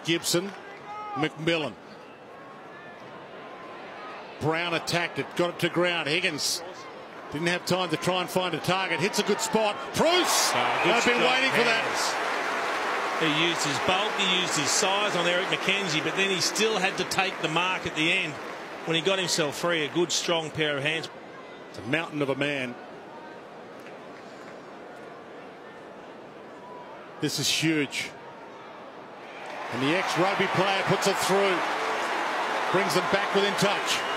Gibson, McMillan. Brown attacked it, got it to ground. Higgins didn't have time to try and find a target. Hits a good spot. Preuss! I've been waiting for that. He used his bulk, he used his size on Eric McKenzie, but then he still had to take the mark at the end when he got himself free. A good, strong pair of hands. It's a mountain of a man. This is huge. And the ex-rugby player puts it through. Brings them back within touch.